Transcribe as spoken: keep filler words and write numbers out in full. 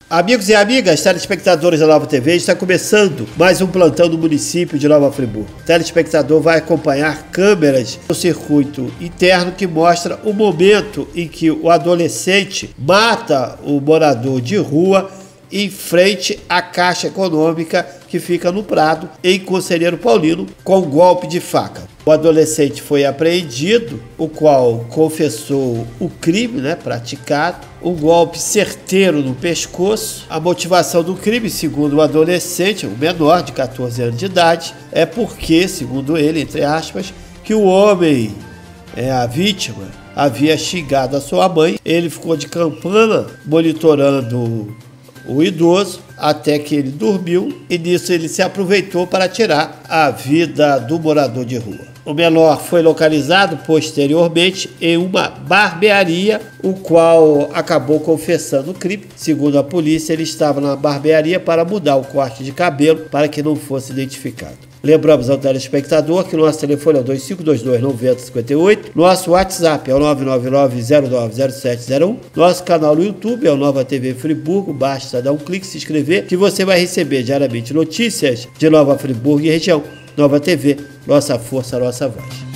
Amigos e amigas, telespectadores da Nova T V, está começando mais um plantão do município de Nova Friburgo. O telespectador vai acompanhar câmeras no circuito interno que mostra o momento em que o adolescente mata o morador de rua em frente à Caixa Econômica que fica no Prado, em Conselheiro Paulino, com um golpe de faca. O adolescente foi apreendido, o qual confessou o crime, né, praticado, um golpe certeiro no pescoço. A motivação do crime, segundo o adolescente, um menor de quatorze anos de idade, é porque, segundo ele, entre aspas, que o homem, é, a vítima, havia xingado a sua mãe. Ele ficou de campana monitorando o idoso até que ele dormiu, e nisso ele se aproveitou para tirar a vida do morador de rua. O menor foi localizado posteriormente em uma barbearia, o qual acabou confessando o crime. Segundo a polícia, ele estava na barbearia para mudar o corte de cabelo para que não fosse identificado. Lembramos ao telespectador que nosso telefone é o dois cinco dois dois, nove zero cinco oito, nosso WhatsApp é o nove nove nove, zero nove zero sete zero um, nosso canal no YouTube é o Nova T V Friburgo, basta dar um clique e se inscrever que você vai receber diariamente notícias de Nova Friburgo e região. Nova T V, nossa força, nossa voz.